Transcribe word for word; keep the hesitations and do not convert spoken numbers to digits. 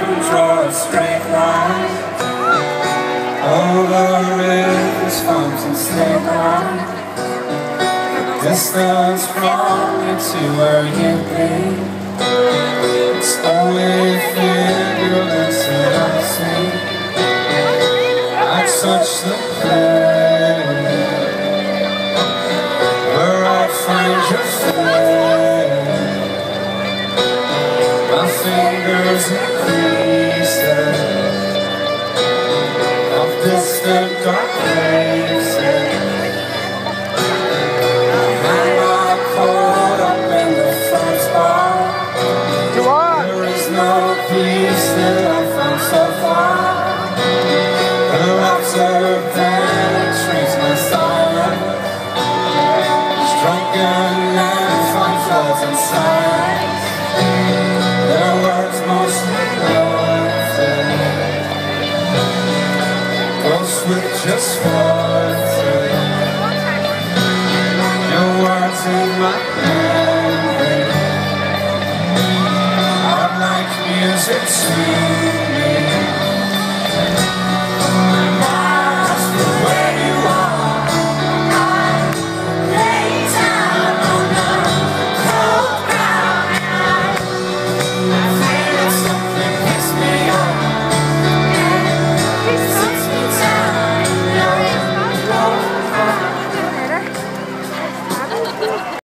to draw a straight line over rivers, farms and state lines. The distance from you to where you be, it's only fingerless that I see. I touch the place where I find your face. My fingers and creases of distant dark places. I'm not caught up in the first bar. There is no peace that I've found so far. The laughter penetrates my silence. Drunken and fun floods in silence. Their words mostly nothing. Ghosts with just one thing. Your words in my memory are like music to